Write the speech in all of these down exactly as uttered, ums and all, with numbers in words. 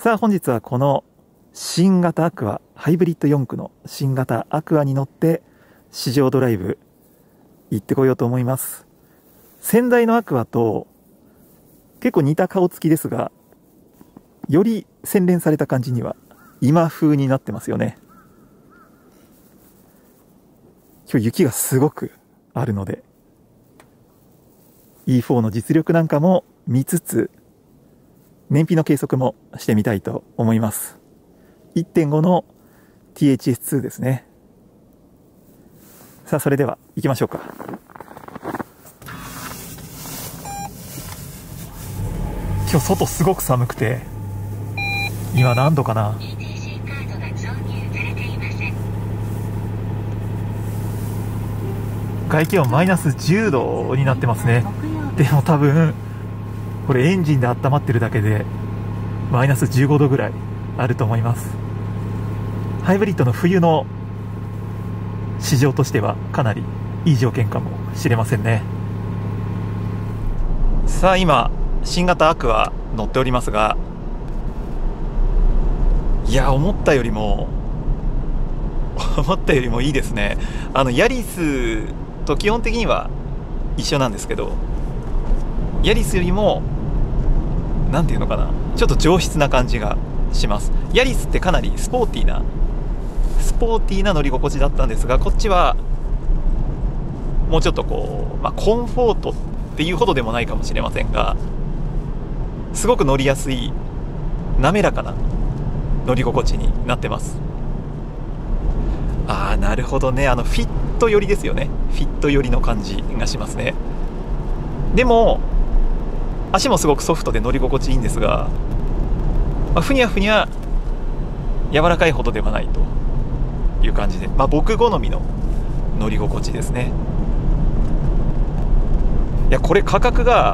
さあ本日はこの新型アクアハイブリッドよん区の新型アクアに乗って試乗ドライブ行ってこようと思います。先代のアクアと結構似た顔つきですが、より洗練された感じには今風になってますよね。今日雪がすごくあるので イーフォー の実力なんかも見つつ、燃費の計測もしてみたいと思います。いってんご の ティーエイチエスツー ですね。さあそれでは行きましょうか。今日外すごく寒くて、今何度かな。外気温マイナスじゅうどになってますね。でも多分これエンジンで温まってるだけでマイナスじゅうごどぐらいあると思います。ハイブリッドの冬の市場としてはかなりいい条件かもしれませんね。さあ今新型アクア乗っておりますが、いや思ったよりも思ったよりもいいですね。あのヤリスと基本的には一緒なんですけど、ヤリスよりもなんていうのかな、ちょっと上質な感じがします。ヤリスってかなりスポーティーなスポーティーな乗り心地だったんですが、こっちはもうちょっとこう、まあ、コンフォートっていうほどでもないかもしれませんが、すごく乗りやすい滑らかな乗り心地になってます。ああなるほどね、あのフィット寄りですよね。フィット寄りの感じがしますね。でも足もすごくソフトで乗り心地いいんですが、まあ、ふにゃふにゃ柔らかいほどではないという感じで、まあ、僕好みの乗り心地ですね。いやこれ価格が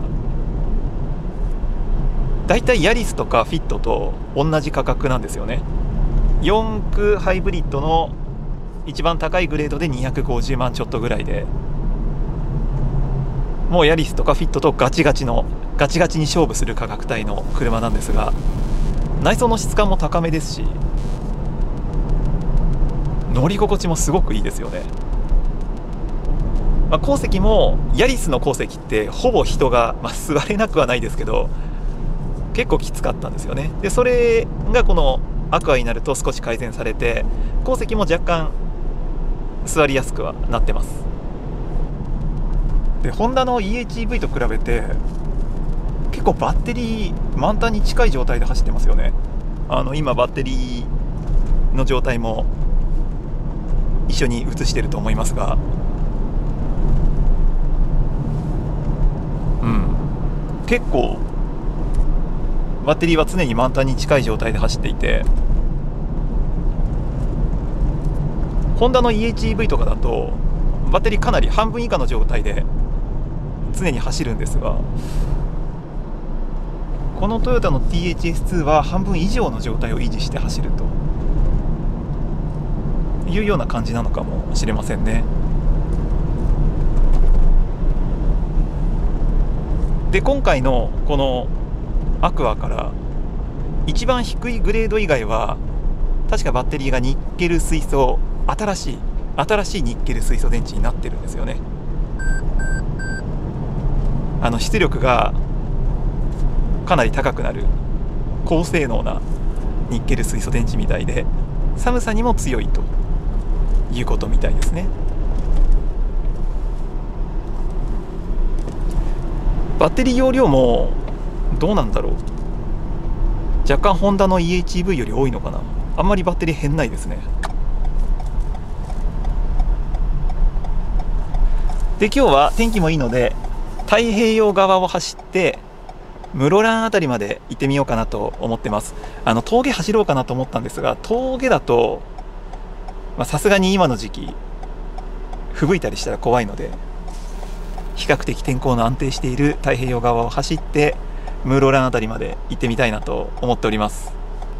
だいたいヤリスとかフィットと同じ価格なんですよね。よん区ハイブリッドの一番高いグレードでにひゃくごじゅうまんちょっとぐらいで、もうヤリスとかフィットとガチガチのガチガチに勝負する価格帯の車なんですが、内装の質感も高めですし、乗り心地もすごくいいですよね。まあ、後席もヤリスの後席ってほぼ人が、まあ、座れなくはないですけど結構きつかったんですよね。でそれがこのアクアになると少し改善されて、後席も若干座りやすくはなってます。でホンダの イーエイチイーブイ と比べて結構バッテリー満タンに近い状態で走ってますよね。あの今バッテリーの状態も一緒に映してると思いますが、うん結構バッテリーは常に満タンに近い状態で走っていて、ホンダの イーエイチイーブイ とかだとバッテリーかなり半分以下の状態で常に走るんですが、このトヨタの ティーエイチエスツー は半分以上の状態を維持して走るというような感じなのかもしれませんね。で今回のこのアクアから一番低いグレード以外は確かバッテリーがニッケル水素、新しい新しいニッケル水素電池になってるんですよね。あの出力がかなり高くなる高性能なニッケル水素電池みたいで、寒さにも強いということみたいですね。バッテリー容量もどうなんだろう、若干ホンダの イーエイチイーブイ より多いのかな。あんまりバッテリー減んないですね。で今日は天気もいいので太平洋側を走って室蘭あたりまで行ってみようかなと思ってます。あの峠走ろうかなと思ったんですが、峠だとさすがに今の時期吹雪いたりしたら怖いので、比較的天候の安定している太平洋側を走って室蘭あたりまで行ってみたいなと思っております。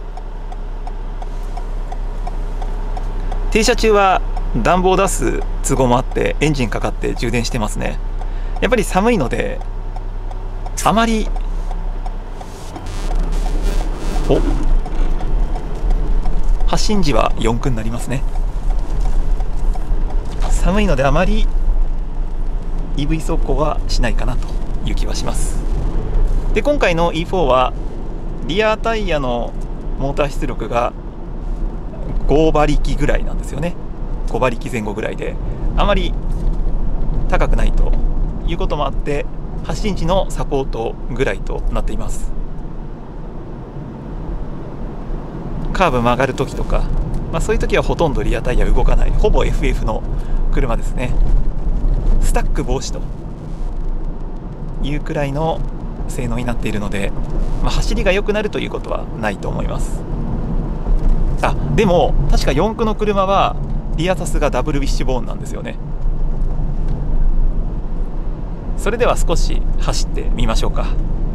停車中は暖房を出す都合もあってエンジンかかって充電してますね。やっぱり寒いのであまりお発進時はよん駆になりますね。寒いのであまり イーブイ 走行はしないかなという気はします。で今回の イーフォー はリアタイヤのモーター出力がご馬力ぐらいなんですよね。ご馬力前後ぐらいであまり高くないということもあって、発進時のサポートぐらいとなっています。カーブ曲がるときとか、まあ、そういうときはほとんどリアタイヤ動かない、ほぼ エフエフ の車ですね。スタック防止というくらいの性能になっているので、まあ、走りが良くなるということはないと思います。あ、でも確かよん駆の車はリアサスがダブルウィッシュボーンなんですよね。それでは少し走ってみましょうか。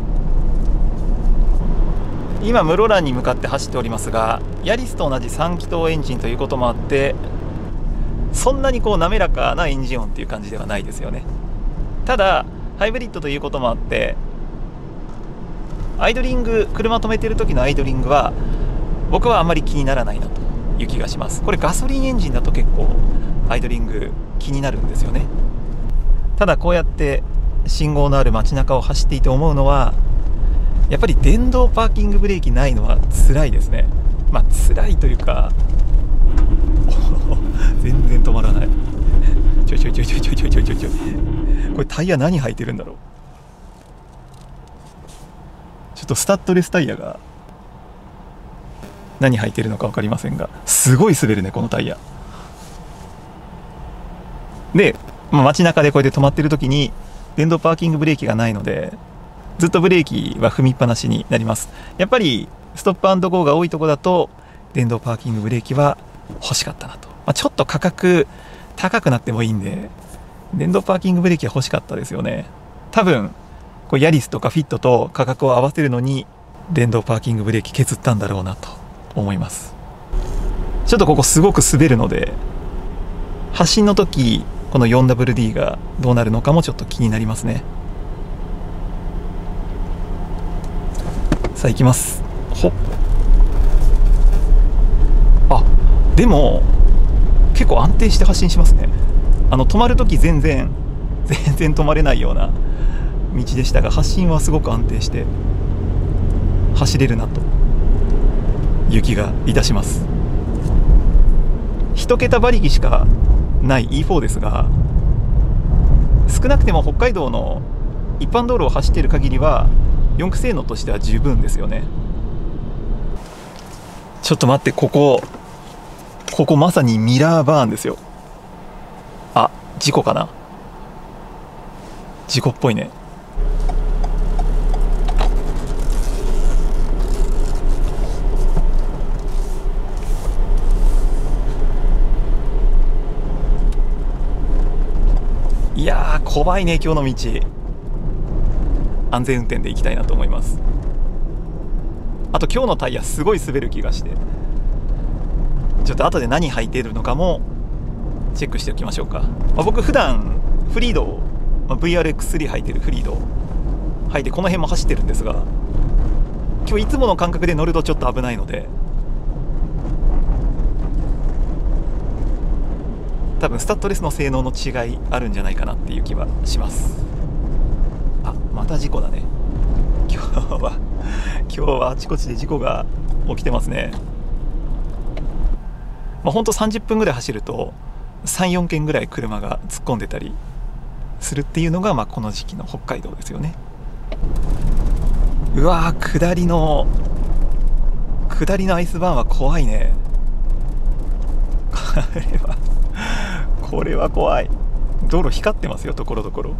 今室蘭に向かって走っておりますが、ヤリスと同じさん気筒エンジンということもあって、そんなにこう滑らかなエンジン音っていう感じではないですよね。ただハイブリッドということもあって、アイドリング、車止めてる時のアイドリングは僕はあまり気にならないなという気がします。これガソリンエンジンだと結構アイドリング気になるんですよね。ただこうやって信号のある街中を走っていて思うのは、やっぱり電動パーキングブレーキないのは辛いですね。まあ辛いというか全然止まらない。ちょいちょいちょいちょいちょいちょいちょいちょいちょい、これタイヤ何履いてるんだろう。ちょっとスタッドレスタイヤが何履いてるのか分かりませんが、すごい滑るねこのタイヤで、まあ、街中でこうやって止まってる時に電動パーキングブレーキがないので、ずっとブレーキは踏みっぱなしになります。やっぱりストップ&ゴーが多いところだと電動パーキングブレーキは欲しかったなと、まあ、ちょっと価格高くなってもいいんで電動パーキングブレーキは欲しかったですよね。多分こうヤリスとかフィットと価格を合わせるのに電動パーキングブレーキ削ったんだろうなと思います。ちょっとここすごく滑るので、発進の時この フォーダブリューディー がどうなるのかもちょっと気になりますね。さあ行きます。ほっ、あ、でも結構安定して発進しますね。あの止まる時全然全然止まれないような道でしたが、発進はすごく安定して走れるなという気がいたします。一桁馬力しかない イーフォー ですが、少なくても北海道の一般道路を走っている限りはよん駆性能としては十分ですよね。ちょっと待って、ここここまさにミラーバーンですよ。あ、事故かな。事故っぽいね。いやー怖いね今日の道。安全運転で行きたいなと思います。あと今日のタイヤすごい滑る気がして、ちょっと後で何履いてるのかもチェックしておきましょうか。まあ、僕普段フリードを、まあ、ブイアールエックススリー 履いてるフリードを履いてこの辺も走ってるんですが、今日いつもの感覚で乗るとちょっと危ないので、多分スタッドレスの性能の違いあるんじゃないかなっていう気はします。あ、また事故だね。今日は今日はあちこちで事故が起きてますね。まあ、ほんとさんじゅっぷんぐらい走るとさん、よんけんぐらい車が突っ込んでたりするっていうのが、まあこの時期の北海道ですよね。うわー、下りの下りのアイスバーンは怖いね。これはこれは怖い。道路光ってますよ、ところどころ。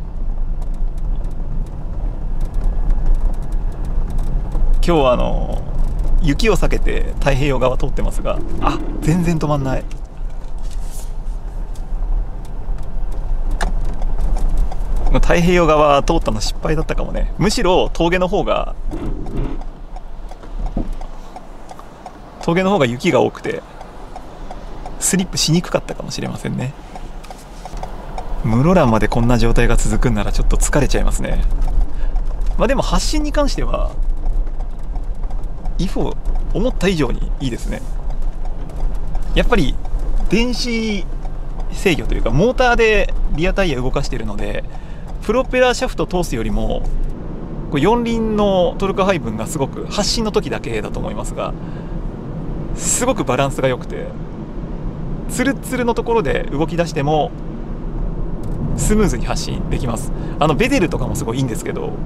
今日はあの雪を避けて太平洋側通ってますが、あ、全然止まんない。太平洋側通ったの失敗だったかもね。むしろ峠の方が峠の方が雪が多くてスリップしにくかったかもしれませんね。室蘭までこんな状態が続くんならちょっと疲れちゃいますね。まあでも発進に関してはイーフォー思った以上にいいですね。 やっぱり電子制御というかモーターでリアタイヤ動かしているので、プロペラシャフト通すよりもこう四輪のトルク配分がすごく、発進の時だけだと思いますが、すごくバランスが良くて、ツルツルのところで動き出してもスムーズに発進できます。あのベデルとかもすごいいいんですけど、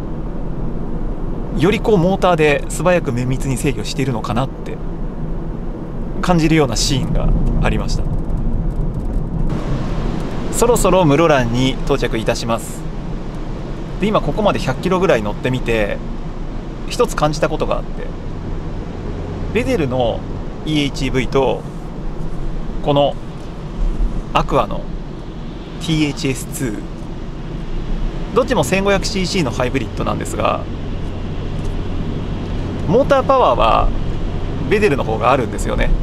よりこうモーターで素早く綿密に制御しているのかなって感じるようなシーンがありました。そろそろ室蘭に到着いたします。で今ここまでひゃっキロぐらい乗ってみて、一つ感じたことがあって、ベデルの イーエイチイーブイ とこのアクアの ティーエイチエスツー、 どっちも せんごひゃくシーシー のハイブリッドなんですが、モーターパワーはベデルの方があるんですよね。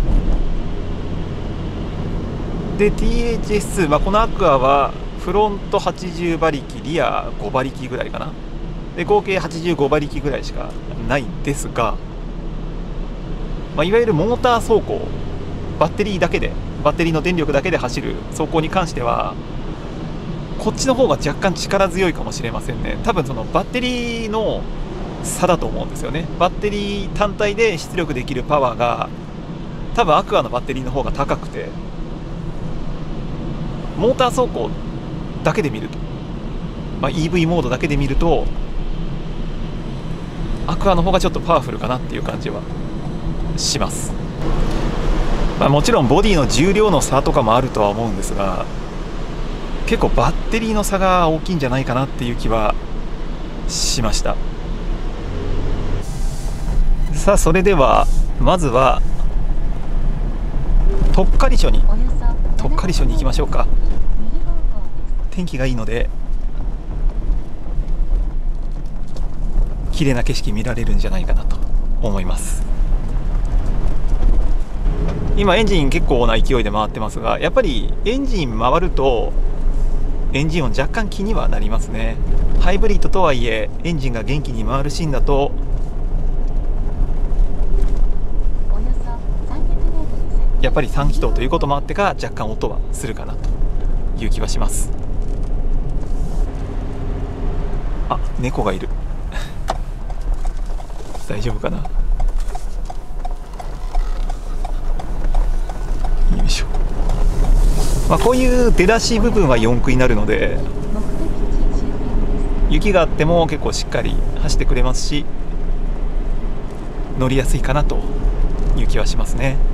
で ティーエイチエスツー、まあ、このアクアはフロントはちじゅうばりき、リアごばりきぐらいかな。で合計はちじゅうごばりきぐらいしかないんですが、まあ、いわゆるモーター走行、バッテリーだけで、バッテリーの電力だけで走る走行に関しては、こっちの方が若干力強いかもしれませんね。多分そのバッテリーの差だと思うんですよね。バッテリー単体で出力できるパワーが多分アクアのバッテリーの方が高くて、モーター走行だけで見ると、まあ、イーブイ モードだけで見るとアクアの方がちょっとパワフルかなっていう感じはします。まあ、もちろんボディの重量の差とかもあるとは思うんですが、結構バッテリーの差が大きいんじゃないかなっていう気はしました。さあそれではまずはとっかり所にとっかり所に行きましょうか。天気がいいので綺麗な景色見られるんじゃないかなと思います。今エンジン結構な勢いで回ってますが、やっぱりエンジン回るとエンジン音若干気にはなりますね。ハイブリッドとはいえエンジンが元気に回るシーンだとやっぱりさん気筒ということもあってか若干音はするかなという気はします。あ、猫がいる大丈夫かな。よいしょ。まあ、こういう出だし部分は四駆になるので、雪があっても結構しっかり走ってくれますし、乗りやすいかなという気はしますね。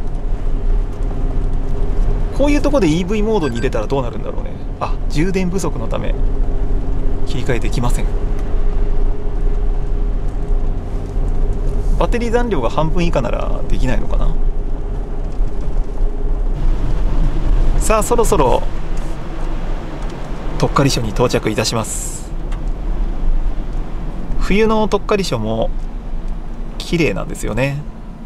こういうところで イーブイ モードに入れたらどうなるんだろうね。あ、充電不足のため切り替えできません。バッテリー残量が半分以下ならできないのかな。さあそろそろとっかり所に到着いたします。冬のとっかり所も綺麗なんですよね。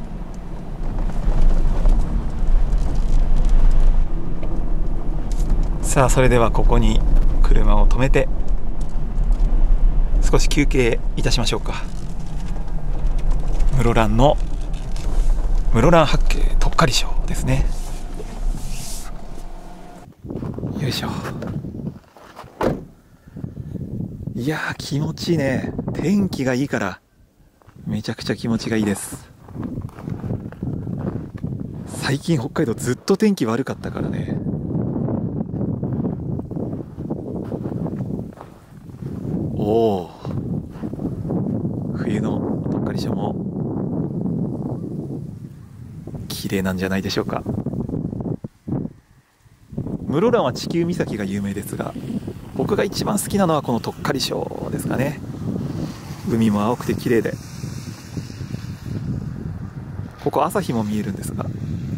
さあそれではここに車を止めて少し休憩いたしましょうか。室蘭の室蘭八景とっかり所ですね。よいしょ。いやー気持ちいいね。天気がいいからめちゃくちゃ気持ちがいいです。最近北海道ずっと天気悪かったからね。おお、冬のとっかり所も綺麗なんじゃないでしょうか。室蘭は地球岬が有名ですが、僕が一番好きなのはこのとっかり所ですかね。海も青くて綺麗で、ここ朝日も見えるんですが、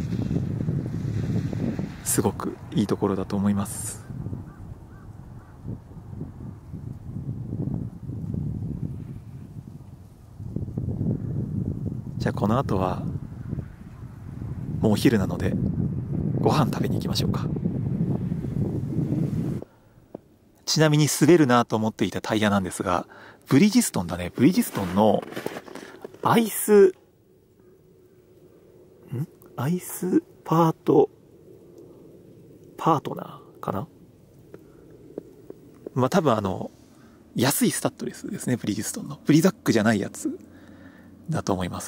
すごくいいところだと思います。じゃあこの後はもうお昼なのでご飯食べに行きましょうか。ちなみに滑るなと思っていたタイヤなんですが、ブリヂストンだね。ブリヂストンのアイスんアイスパートパートナーかな。まあ多分あの安いスタッドレスですね。ブリヂストンのブリザックじゃないやつだと思います。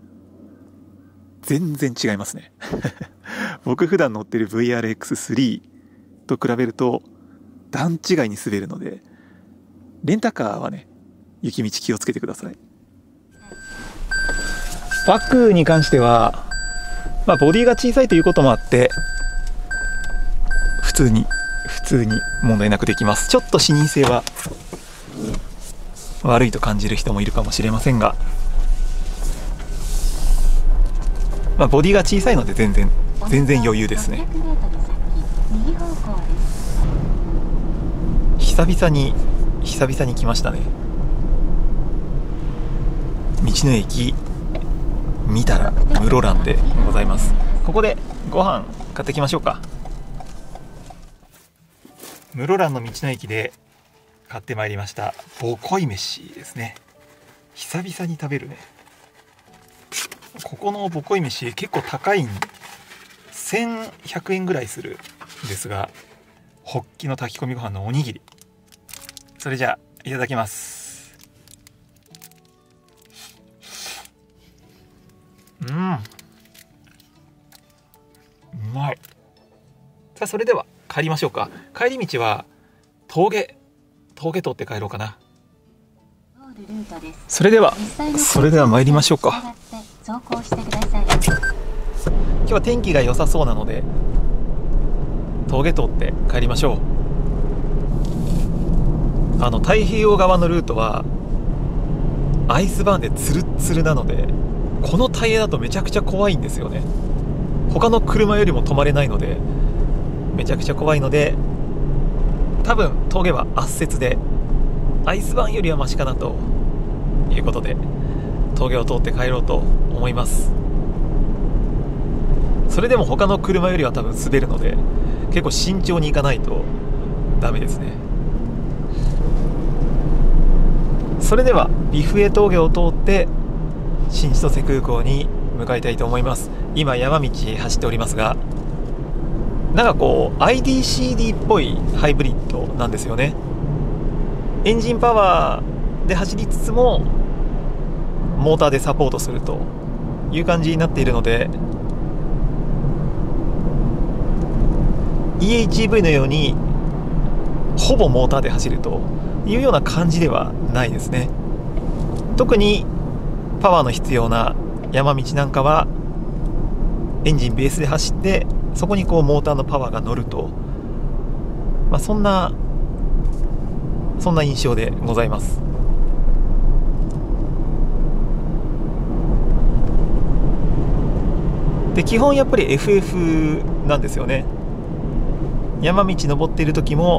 全然違いますね僕普段乗ってる ブイアールエックススリー と比べると段違いに滑るので、レンタカーはね雪道気をつけてください。バックに関しては、まあ、ボディが小さいということもあって普通に普通に問題なくできます。ちょっと視認性は悪いと感じる人もいるかもしれませんが、まあ、ボディが小さいので全然全然余裕ですね。久々に久々に来ましたね。道の駅見たら室蘭でございます。ここでご飯買ってきましょうか。室蘭の道の駅で買ってまいりましたボコイ飯ですね。久々に食べるね。ここのボコイ飯結構高いんせんひゃくえんぐらいするんですが、ホッキの炊き込みご飯のおにぎり、それじゃあいただきます。うん、うまい。さあそれでは帰りましょうか。帰り道は峠峠通って帰ろうかな。それではそれでは参りましょうか。今日は天気が良さそうなので峠通って帰りましょう。あの太平洋側のルートはアイスバーンでツルッツルなので、このタイヤだとめちゃくちゃ怖いんですよね。他の車よりも止まれないのでめちゃくちゃ怖いので、多分峠は圧雪でアイスバーンよりはマシかなということで峠を通って帰ろうと思います。それでも他の車よりは多分滑るので結構慎重に行かないとダメですね。それでは美畝峠を通って新千歳空港に向かいたいと思います。今山道走っておりますが、なんかこう アイディーシーディー っぽいハイブリッドなんですよね。エンジンパワーで走りつつもモーターでサポートするという感じになっているので、 イーエイチイーブイ のようにほぼモーターで走るというような感じではないですね。特にパワーの必要な山道なんかはエンジンベースで走ってそこにこうモーターのパワーが乗ると、まあ、そんなそんな印象でございます。で基本やっぱり エフエフ なんですよね。山道登っている時も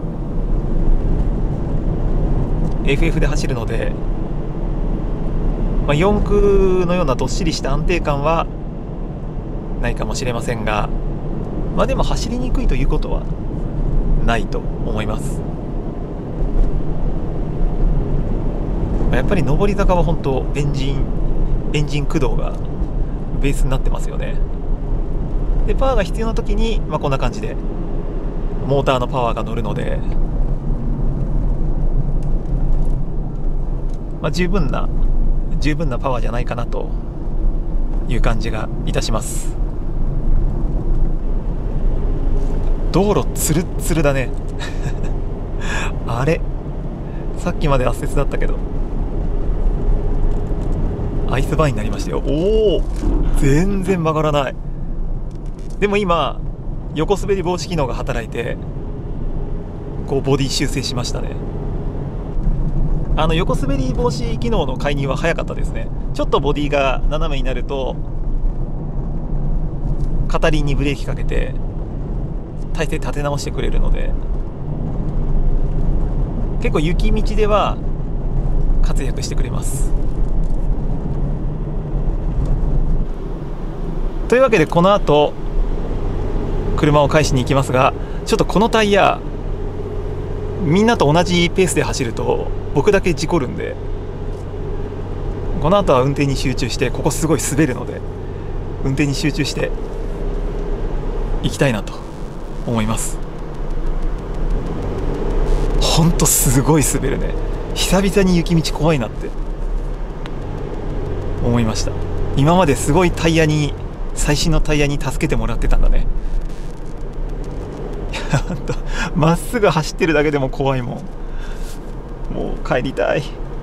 エフエフ で走るので、まあ、よん駆のようなどっしりした安定感はないかもしれませんが、まあでも走りにくいということはないと思います。やっぱり上り坂は本当エンジンエンジン駆動がベースになってますよね。でパワーが必要な時に、まあ、こんな感じでモーターのパワーが乗るので、まあ、十分な十分なパワーじゃないかなという感じがいたします。道路ツルッツルだねあれさっきまで圧雪だったけどアイスバーンになりましたよ。おお、全然曲がらない。でも今横滑り防止機能が働いてこうボディ修正しましたね。あの横滑り防止機能の介入は早かったですね。ちょっとボディが斜めになると片輪にブレーキかけて体勢立て直してくれるので、結構雪道では活躍してくれます。というわけでこの後車を返しに行きますが、ちょっとこのタイヤみんなと同じペースで走ると僕だけ事故るんで、この後は運転に集中して、ここすごい滑るので運転に集中して行きたいなと思います。ほんとすごい滑るね。久々に雪道怖いなって思いました。今まですごいタイヤに最新のタイヤに助けてもらってたんだね。いやほんとまっすぐ走ってるだけでも怖いもん。もう帰りたい。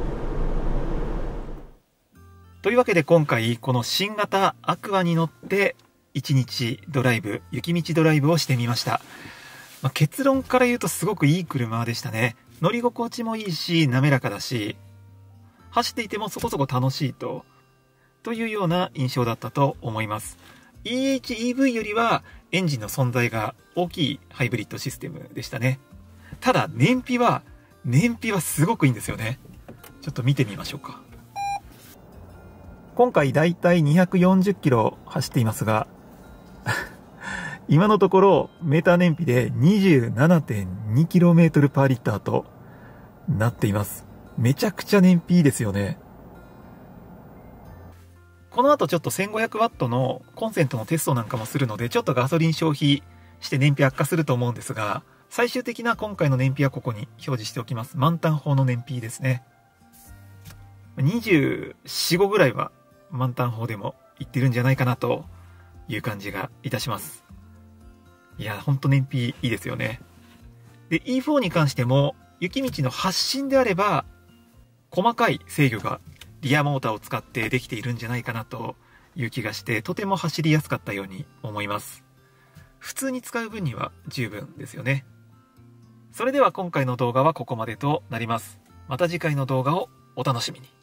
というわけで今回この新型アクアに乗って一日ドライブ、雪道ドライブをしてみました。まあ、結論から言うとすごくいい車でしたね。乗り心地もいいし滑らかだし、走っていてもそこそこ楽しいとというような印象だったと思います。 イーエイチイーブイ よりはエンジンの存在が大きいハイブリッドシステムでしたね。ただ燃費は燃費はすごくいいんですよね。ちょっと見てみましょうか。今回だいたいにひゃくよんじゅっキロ走っていますが今のところメーター燃費で にじゅうななてんにキロメートルパーリッターとなっています。めちゃくちゃ燃費いいですよね。この後ちょっと せんごひゃくワット のコンセントのテストなんかもするので、ちょっとガソリン消費して燃費悪化すると思うんですが、最終的な今回の燃費はここに表示しておきます。満タン砲の燃費ですね。にじゅうよん、ごぐらいは満タン砲でもいってるんじゃないかなという感じがいたします。いや、ほんと燃費いいですよね。で、イーフォー に関しても、雪道の発進であれば、細かい制御がリアモーターを使ってできているんじゃないかなという気がして、とても走りやすかったように思います。普通に使う分には十分ですよね。それでは今回の動画はここまでとなります。また次回の動画をお楽しみに。